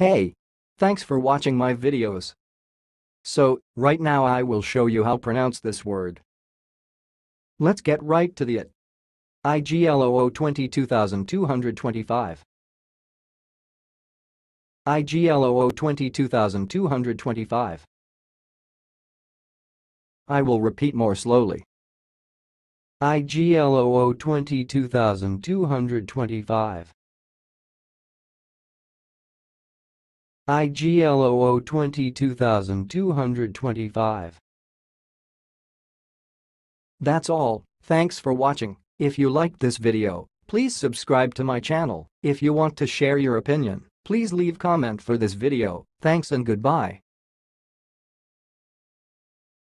Hey! Thanks for watching my videos. So, right now I will show you how to pronounce this word. Let's get right to it. IGLOO22225. IGLOO22225. I will repeat more slowly. IGLOO22225. IGLOO22225. That's all, thanks for watching. If you liked this video, please subscribe to my channel. If you want to share your opinion, please leave comment for this video. Thanks and goodbye.